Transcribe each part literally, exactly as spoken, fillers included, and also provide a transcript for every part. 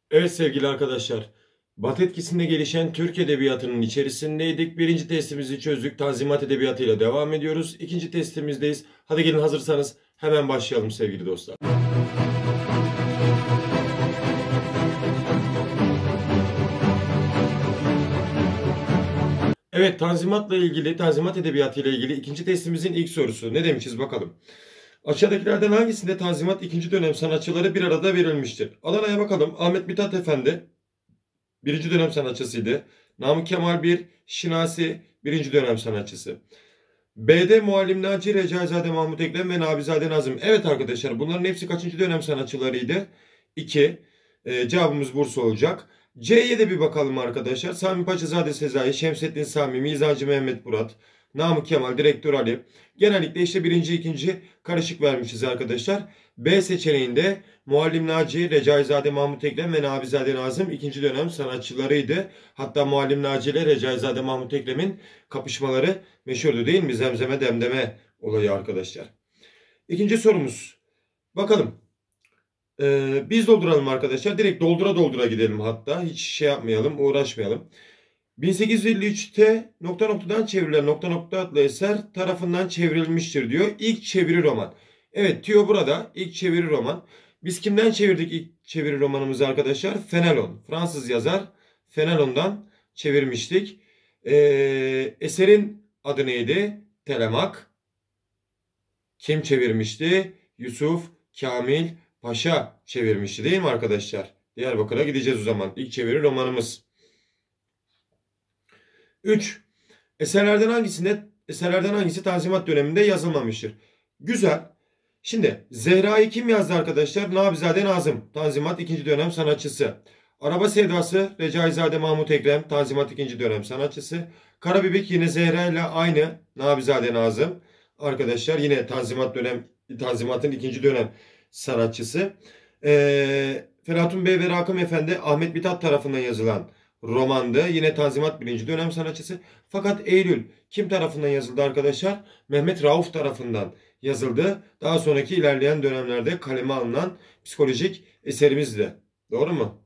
Evet sevgili arkadaşlar, Batı etkisinde gelişen Türk Edebiyatı'nın içerisindeydik. Birinci testimizi çözdük. Tanzimat Edebiyatı'yla devam ediyoruz. İkinci testimizdeyiz. Hadi gelin hazırsanız hemen başlayalım sevgili dostlar. Evet, Tanzimat'la ilgili, Tanzimat Edebiyatı ile ilgili ikinci testimizin ilk sorusu. Ne demişiz bakalım. Aşağıdakilerden hangisinde Tanzimat ikinci dönem sanatçıları bir arada verilmiştir? Adana'ya bakalım. Ahmet Mithat Efendi birinci dönem sanatçısıydı. Namık Kemal bir, Şinasi birinci dönem sanatçısı. B'de Muallim Naci, Recaizade Mahmut Ekrem ve Nabizade Nazım. Evet arkadaşlar, bunların hepsi kaçıncı dönem sanatçılarıydı? iki. E, cevabımız Bursa olacak. C'ye de bir bakalım arkadaşlar. Sami Paşazade Sezai, Şemsettin Sami, Mizancı Mehmet Murat, Namık Kemal, Direktör Ali. Genellikle işte birinci, ikinci karışık vermişiz arkadaşlar. B seçeneğinde Muallim Naci, Recaizade Mahmut Ekrem ve Nabizade Nazım ikinci dönem sanatçılarıydı. Hatta Muallim Naci ile Recaizade Mahmut Ekrem'in kapışmaları meşhurdu değil mi? Zemzeme demdeme olayı arkadaşlar. İkinci sorumuz. Bakalım. Ee, biz dolduralım arkadaşlar. Direkt doldura doldura gidelim hatta. Hiç şey yapmayalım, uğraşmayalım. bin sekiz yüz elli üçte nokta noktadan çevrilen nokta nokta adlı eser tarafından çevrilmiştir diyor. İlk çeviri roman. Evet, tüyo burada. İlk çeviri roman. Biz kimden çevirdik ilk çeviri romanımızı arkadaşlar? Fenelon. Fransız yazar Fenelon'dan çevirmiştik. Ee, eserin adı neydi? Telemak. Kim çevirmişti? Yusuf Kamil Paşa çevirmişti değil mi arkadaşlar? Diyarbakır'a gideceğiz o zaman. İlk çeviri romanımız. üç. Eserlerden hangisinde eserlerden hangisi Tanzimat döneminde yazılmamıştır? Güzel. Şimdi Zehra'yı kim yazdı arkadaşlar? Nabizade Nazım. Tanzimat ikinci dönem sanatçısı. Araba Sevdası Recaizade Mahmut Ekrem. Tanzimat ikinci dönem sanatçısı. Karabibik yine Zehra ile aynı. Nabizade Nazım. Arkadaşlar yine Tanzimat dönem Tanzimat'ın ikinci dönem sanatçısı. Ee, Felatun Bey ve Rakım Efendi Ahmet Mithat tarafından yazılan romandı. Yine Tanzimat birinci dönem sanatçısı. Fakat Eylül kim tarafından yazıldı arkadaşlar? Mehmet Rauf tarafından yazıldı. Daha sonraki ilerleyen dönemlerde kaleme alınan psikolojik eserimizdi. Doğru mu?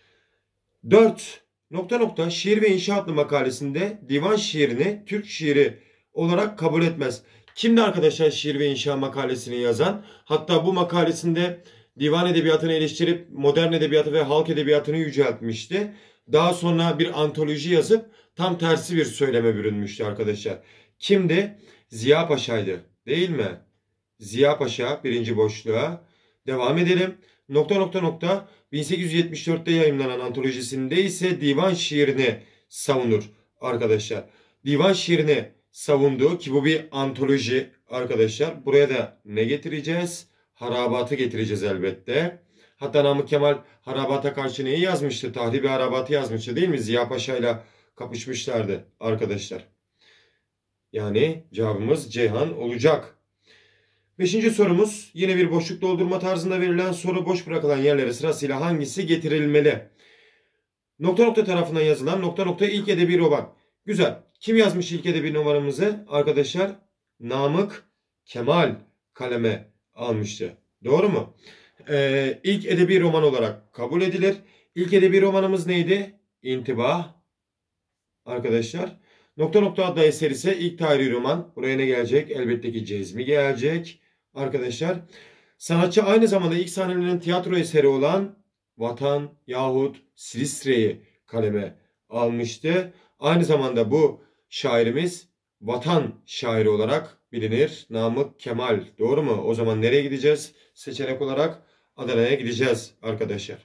dört. Nokta nokta şiir ve inşa adlı makalesinde divan şiirini Türk şiiri olarak kabul etmez. Kimdi arkadaşlar şiir ve inşa makalesini yazan? Hatta bu makalesinde divan edebiyatını eleştirip modern edebiyatı ve halk edebiyatını yüceltmişti. Daha sonra bir antoloji yazıp tam tersi bir söyleme bürünmüştü arkadaşlar. Kimdi? Ziya Paşa'ydı. Değil mi? Ziya Paşa birinci boşluğa. Devam edelim. Nokta nokta nokta bin sekiz yüz yetmiş dörtte yayımlanan antolojisinde ise divan şiirini savunur arkadaşlar. Divan şiirini savunduğu ki bu bir antoloji arkadaşlar. Buraya da ne getireceğiz? Harabatı getireceğiz elbette. Hatta Namık Kemal harabata karşı neyi yazmıştı? Tahribi harabatı yazmıştı değil mi? Ziya Paşa ile kapışmışlardı arkadaşlar. Yani cevabımız Ceyhan olacak. Beşinci sorumuz yine bir boşluk doldurma tarzında verilen soru boş bırakılan yerlere sırasıyla hangisi getirilmeli? Nokta nokta tarafından yazılan nokta nokta ilk edebi roman. Güzel. Kim yazmış ilk edebi romanımızı? Arkadaşlar Namık Kemal kaleme almıştı. Doğru mu? Ee, ilk edebi roman olarak kabul edilir. İlk edebi romanımız neydi? İntibah. Arkadaşlar. Nokta nokta adlı eser ise ilk tarihi roman. Buraya ne gelecek? Elbette ki Cezmi gelecek. Arkadaşlar. Sanatçı aynı zamanda ilk sahnelerin tiyatro eseri olan Vatan yahut Silistre'yi kaleme almıştı. Aynı zamanda bu şairimiz vatan şairi olarak bilinir. Namık Kemal. Doğru mu? O zaman nereye gideceğiz? Seçenek olarak Adana'ya gideceğiz arkadaşlar.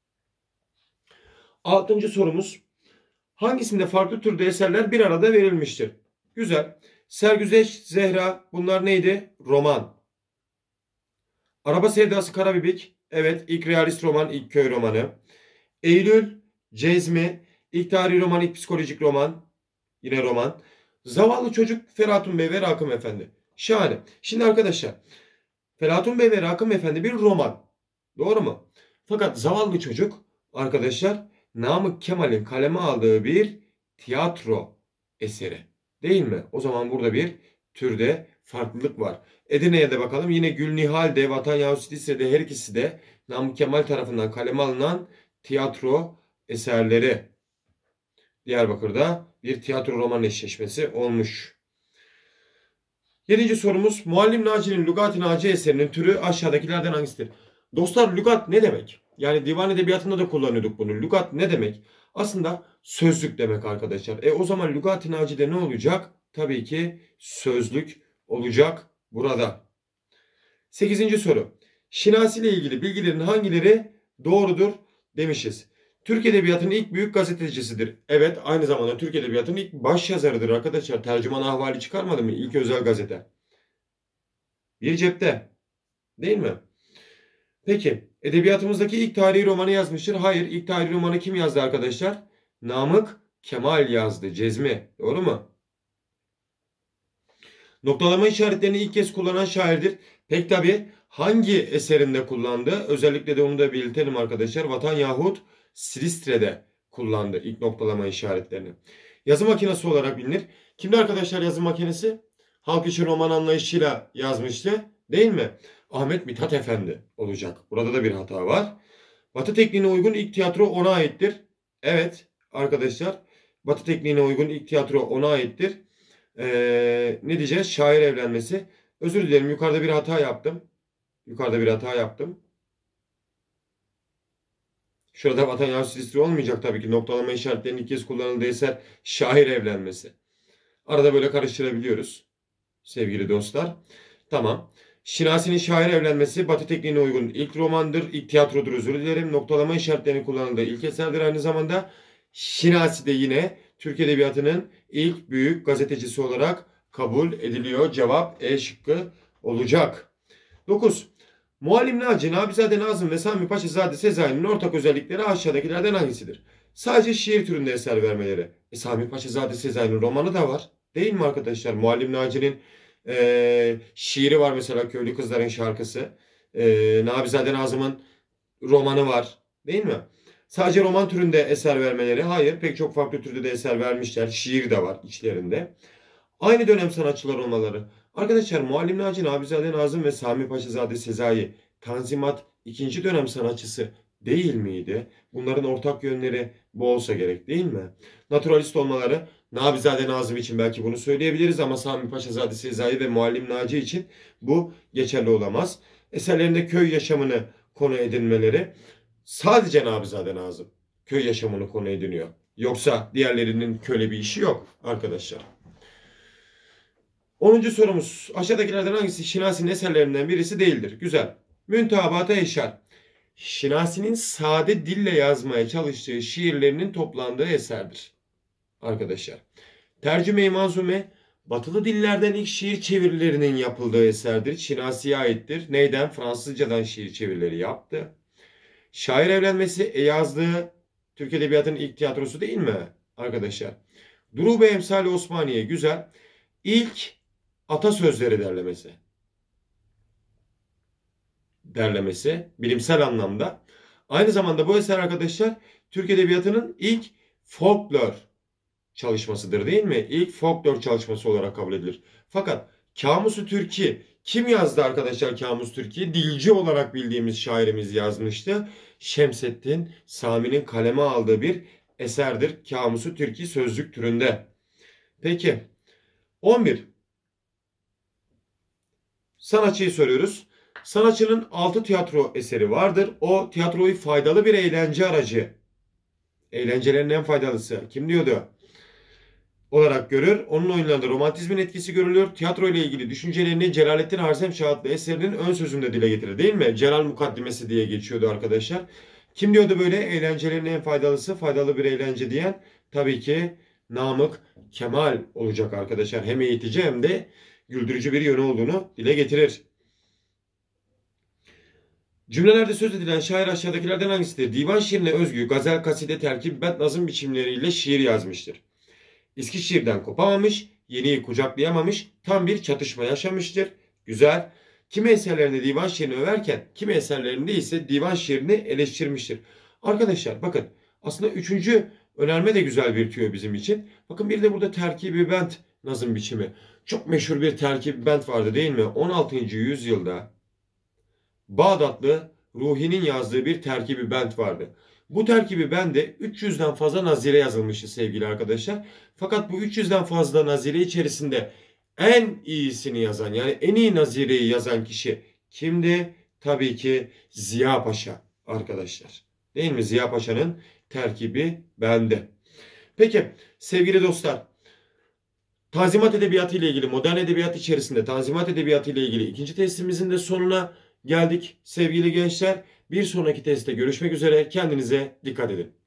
Altıncı sorumuz. Hangisinde farklı türde eserler bir arada verilmiştir? Güzel. Sergüzeş, Zehra bunlar neydi? Roman. Araba Sevdası Karabibik. Evet, ilk realist roman, ilk köy romanı. Eylül, Cezmi, ilk tarihi roman, ilk psikolojik roman. Yine roman. Zavallı Çocuk, Felatun Bey ve Rakım Efendi. Şahane. Şimdi arkadaşlar, Felatun Bey ve Rakım Efendi bir roman. Doğru mu? Fakat Zavallı Çocuk arkadaşlar Namık Kemal'in kaleme aldığı bir tiyatro eseri. Değil mi? O zaman burada bir türde farklılık var. Edirne'ye de bakalım. Yine Gülnihal'de, Vatan yahut Silistre'de her ikisi de Namık Kemal tarafından kaleme alınan tiyatro eserleri. Diyarbakır'da bir tiyatro roman eşleşmesi olmuş. Yedinci sorumuz. Muallim Naci'nin Lügat-ı Naci eserinin türü aşağıdakilerden hangisidir? Dostlar, lügat ne demek? Yani divan edebiyatında da kullanıyorduk bunu. Lügat ne demek? Aslında sözlük demek arkadaşlar. E o zaman Lügat-ı Naci'de ne olacak? Tabii ki sözlük olacak burada. Sekizinci soru. Şinasi ile ilgili bilgilerin hangileri doğrudur demişiz. Türk Edebiyatı'nın ilk büyük gazetecisidir. Evet, aynı zamanda Türk Edebiyatı'nın ilk başyazarıdır arkadaşlar. Tercüman ahvali çıkarmadı mı? İlk özel gazete. Bir cepte. Değil mi? Peki, edebiyatımızdaki ilk tarihi romanı yazmıştır. Hayır, ilk tarihi romanı kim yazdı arkadaşlar? Namık Kemal yazdı. Cezmi. Doğru mu? Noktalama işaretlerini ilk kez kullanan şairdir. Pek tabi hangi eserinde kullandı? Özellikle de onu da belirtelim arkadaşlar. Vatan yahut Silistre'de kullandı ilk noktalama işaretlerini. Yazı makinesi olarak bilinir. Kimdi arkadaşlar yazı makinesi? Halk için roman anlayışıyla yazmıştı. Değil mi? Ahmet Mithat Efendi olacak. Burada da bir hata var. Batı tekniğine uygun ilk tiyatro ona aittir. Evet arkadaşlar. Batı tekniğine uygun ilk tiyatro ona aittir. Ee, ne diyeceğiz? Şair evlenmesi. Özür dilerim, yukarıda bir hata yaptım. Yukarıda bir hata yaptım. Şurada vatan yahut Silistre olmayacak tabii ki. Noktalama işaretlerinin ilk kez kullanıldığı eser şair evlenmesi. Arada böyle karıştırabiliyoruz. Sevgili dostlar. Tamam. Şinasi'nin şair evlenmesi Batı tekniğine uygun ilk romandır. İlk tiyatrodur, özür dilerim. Noktalama işaretlerinin kullanıldığı ilk eserdir aynı zamanda. Şinasi de yine Türk Edebiyatı'nın ilk büyük gazetecisi olarak kabul ediliyor. Cevap E şıkkı olacak. dokuz. Muallim Naci, Nabizade Nazım ve Sami Paşazade Sezai'nin ortak özellikleri aşağıdakilerden hangisidir? Sadece şiir türünde eser vermeleri. E, Sami Paşazade Sezai'nin romanı da var. Değil mi arkadaşlar? Muallim Naci'nin e, şiiri var mesela, Köylü Kızların Şarkısı. E, Nabizade Nazım'ın romanı var. Değil mi? Sadece roman türünde eser vermeleri. Hayır, pek çok farklı türde de eser vermişler. Şiir de var içlerinde. Aynı dönem sanatçılar olmaları. Arkadaşlar, Muallim Naci, Nabizade Nazım ve Sami Paşazade Sezai Tanzimat ikinci dönem sanatçısı değil miydi? Bunların ortak yönleri bu olsa gerek, değil mi? Naturalist olmaları, Nabizade Nazım için belki bunu söyleyebiliriz ama Sami Paşazade Sezai ve Muallim Naci için bu geçerli olamaz. Eserlerinde köy yaşamını konu edinmeleri, sadece Nabizade Nazım köy yaşamını konu ediniyor. Yoksa diğerlerinin köle bir işi yok arkadaşlar. onuncu sorumuz. Aşağıdakilerden hangisi Şinasi'nin eserlerinden birisi değildir? Güzel. Müntabata eşar. Şinasi'nin sade dille yazmaya çalıştığı şiirlerinin toplandığı eserdir. Arkadaşlar. Tercüme-i Manzume, batılı dillerden ilk şiir çevirilerinin yapıldığı eserdir. Şinasi'ye aittir. Neyden? Fransızcadan şiir çevirileri yaptı. Şair evlenmesi e yazdığı Türk Edebiyatı'nın ilk tiyatrosu değil mi arkadaşlar? Durube Emsali Osmaniye, güzel. İlk atasözleri derlemesi. Derlemesi bilimsel anlamda. Aynı zamanda bu eser arkadaşlar Türk Edebiyatı'nın ilk folklor çalışmasıdır değil mi? İlk folklor çalışması olarak kabul edilir. Fakat Kamus-u Türki kim yazdı arkadaşlar? Kamus Türki dilci olarak bildiğimiz şairimiz yazmıştı. Şemseddin Sami'nin kaleme aldığı bir eserdir. Kamus-u Türki sözlük türünde. Peki. on bir. Sanatçıyı soruyoruz. Sanatçının altı tiyatro eseri vardır. O tiyatroyu faydalı bir eğlence aracı. Eğlencelerin en faydalısı. Kim diyordu? Olarak görür. Onun oyunlarında romantizmin etkisi görülür. Tiyatro ile ilgili düşüncelerini Celalettin Harzemşah adlı eserinin ön sözünde dile getirir değil mi? Celal Mukaddimesi diye geçiyordu arkadaşlar. Kim diyordu böyle eğlencelerin en faydalısı, faydalı bir eğlence diyen? Tabii ki Namık Kemal olacak arkadaşlar. Hem eğitici hem de güldürücü bir yönü olduğunu dile getirir. Cümlelerde söz edilen şair aşağıdakilerden hangisidir? Divan şiirine özgü, gazel, kaside, terkip, bet, nazım biçimleriyle şiir yazmıştır. Eskişehir'den kopamamış, yeniyi kucaklayamamış, tam bir çatışma yaşamıştır. Güzel. Kimi eserlerinde divan şiirini överken, kimi eserlerinde ise divan şiirini eleştirmiştir. Arkadaşlar bakın, aslında üçüncü önerme de güzel bir tüyo bizim için. Bakın bir de burada terkibi bent nazım biçimi. Çok meşhur bir terkibi bent vardı değil mi? on altıncı yüzyılda Bağdatlı Ruhi'nin yazdığı bir terkibi bent vardı. Bu terkibi bende üç yüzden fazla nazire yazılmıştı sevgili arkadaşlar. Fakat bu üç yüzden fazla nazire içerisinde en iyisini yazan, yani en iyi nazireyi yazan kişi kimdi? Tabii ki Ziya Paşa arkadaşlar. Değil mi? Ziya Paşa'nın terkibi bende. Peki sevgili dostlar, Tanzimat Edebiyatı ile ilgili, modern edebiyat içerisinde Tanzimat Edebiyatı ile ilgili ikinci testimizin de sonuna geldik sevgili gençler. Bir sonraki testte görüşmek üzere. Kendinize dikkat edin.